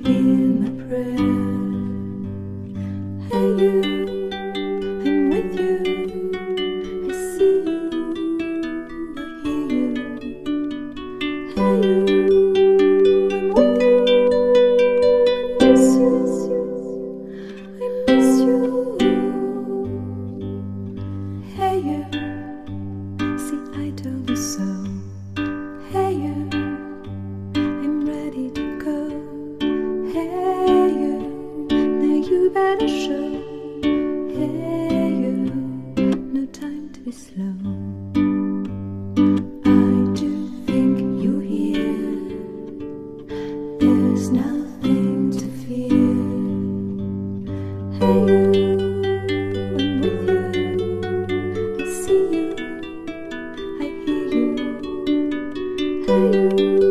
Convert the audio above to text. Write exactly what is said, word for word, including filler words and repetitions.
hear my prayer? Hey you, I'm with you. I see you, I hear you. Hey you, I'm with you. I miss you, I miss you. Hey you, see I told you so. Hey you, I'm ready to go. Hey you, now you better show. Hey you, no time to be slow. I do think you're here. There's nothing to fear. Hey you, I'm with you. I see you, I hear you. Hey you.